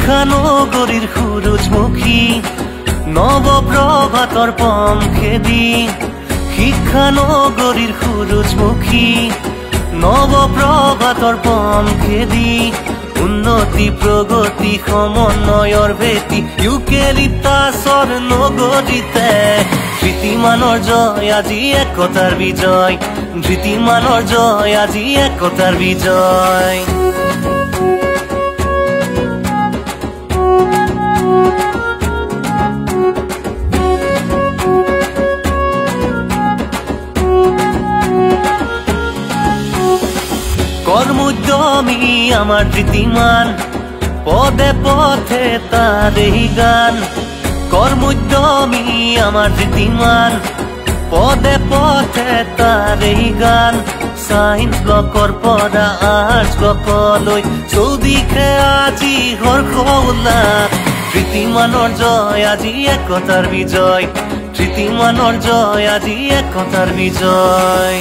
শিক্ষানগরীর সূরজমুখী নবপ্রভাতর পঙ্খেদি শিক্ষানগরীর সূরজমুখী নবপ্রভাতর পঙ্খেদি উন্নতি প্ৰগতি সমন্বয়ৰ ভেটি ইউকেলিপ্টাছৰ নগৰীতে ধৃতিমানৰ জয় আজি একতাৰ বিজয় ধৃতিমানৰ জয় আজি একতাৰ বিজয় কর্মোদ্যমী আমার ধৃতিমান পদে পথে তারেই গান কর্মোদ্যমী আমার ধৃতিমান পদে পথে তারেই গান সাইন্স ব্লকৰ পৰা আৰ্টছ ব্লকলৈ চৌদিশে আজি হৰ্ষ উল্লাস ধৃতিমানৰ জয় আজি একতাৰ বিজয় ধৃতিমানৰ জয় আজি একতাৰ বিজয়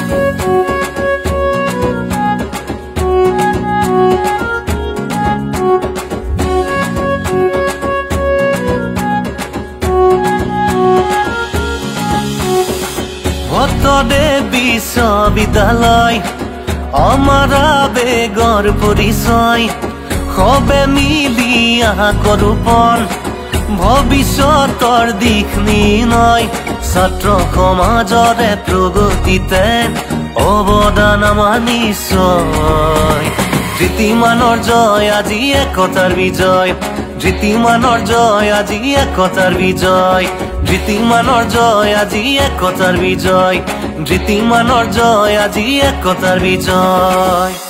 ভট্টদেৱ বিশ্ববিদ্যালয় আমাৰ আবেগৰ পৰিচয় সবে মিলি আহা কৰো পণ ভৱিষ্যতৰ দিশ নিৰ্ণয় ছাত্ৰ সমাজৰে প্ৰগতিতে অৱদান আমাৰ নিশ্চয় ধৃতিমানৰ জয় আজি একতাৰ বিজয় ধৃতিমানৰ জয় আজি একতাৰ বিজয় ধৃতিমানৰ জয় আজি একতাৰ বিজয় ধৃতিমানৰ জয় আজি একতাৰ বিজয়